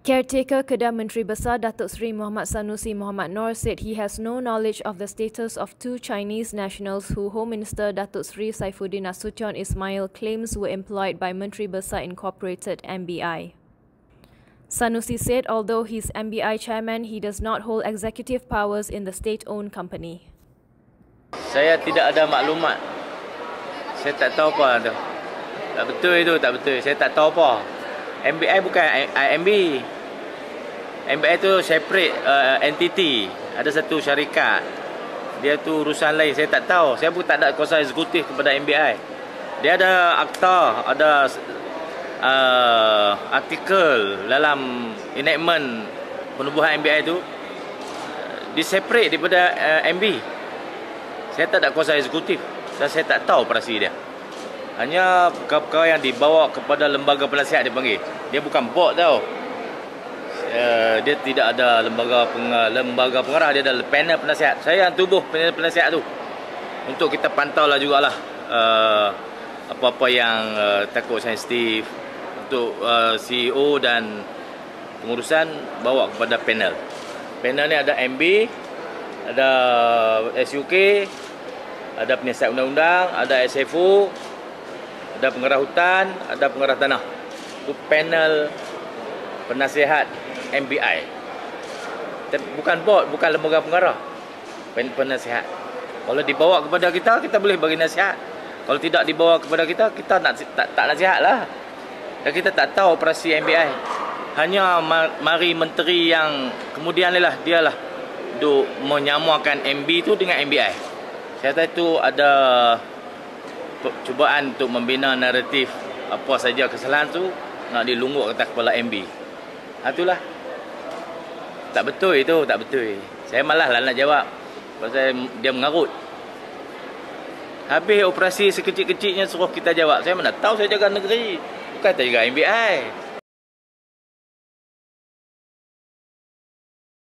Caretaker Kedah Menteri Besar Datuk Seri Muhammad Sanusi Muhammad Nor said he has no knowledge of the status of two Chinese nationals who Home Minister Datuk Seri Saifuddin Nasution Ismail claims were employed by Menteri Besar Incorporated MBI. Sanusi said although he's MBI chairman, he does not hold executive powers in the state-owned company. Saya tidak ada maklumat. Saya tak tahu apa tu. Tak betul itu, tak betul. Saya tak tahu apa. MBI bukan IMB. MBI tu separate entity. Ada satu syarikat. Dia tu urusan lain. Saya tak tahu. Saya pun tak ada kuasa eksekutif kepada MBI. Dia ada akta, ada artikel dalam enactment penubuhan MBI tu. Dia separate daripada MB. Saya tak ada kuasa eksekutif. Saya tak tahu operasi dia. Hanya perkara yang dibawa kepada lembaga penasihat dia panggil. Dia bukan board tau. Dia tidak ada lembaga pengarah. Dia ada panel penasihat. Saya yang tubuh panel penasihat tu. Untuk kita pantau lah jugalah apa-apa yang takut sensitif. Untuk CEO dan pengurusan bawa kepada panel. Panel ni ada MB, ada SUK, ada penasihat undang-undang, ada SFO, ada pengarah hutan, ada pengarah tanah. Itu panel penasihat MBI. Bukan board, bukan lembaga pengarah. Penasihat. Kalau dibawa kepada kita, kita boleh bagi nasihat. Kalau tidak dibawa kepada kita, kita tak nasihat lah. Dan kita tak tahu operasi MBI. Hanya mari menteri yang kemudian lah dialah duk menyamakan MB tu dengan MBI. Saya tahu itu ada cubaan untuk membina naratif apa saja kesalahan tu nak dilungguk ke atas kepala MB. Itulah. Tak betul itu, tak betul. Saya malas lah nak jawab pasal dia mengarut. Habis operasi sekecil-kecilnya suruh kita jawab. Saya mana tahu saya jaga negeri. Bukan saya jaga MBI.